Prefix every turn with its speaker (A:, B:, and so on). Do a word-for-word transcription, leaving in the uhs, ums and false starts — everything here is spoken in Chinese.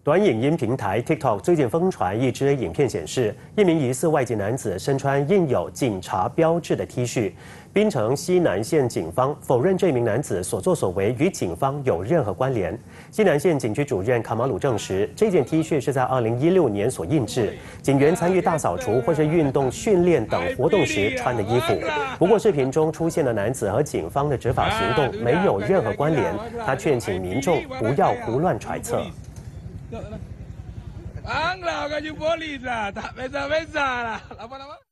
A: 短影音平台 TikTok 最近疯传一支影片，显示一名疑似外籍男子身穿印有警察标志的 T 恤。槟城西南县警方否认这名男子所作所为与警方有任何关联。西南县警局主任卡马鲁证实，这件 T 恤是在二零一六年所印制，警员参与大扫除或是运动训练等活动时穿的衣服。不过，视频中出现的男子和警方的执法行动没有任何关联。他劝请民众不要胡乱揣测。
B: Ang lao ka yung polis lah, tak beza-beza lah. Apa nama?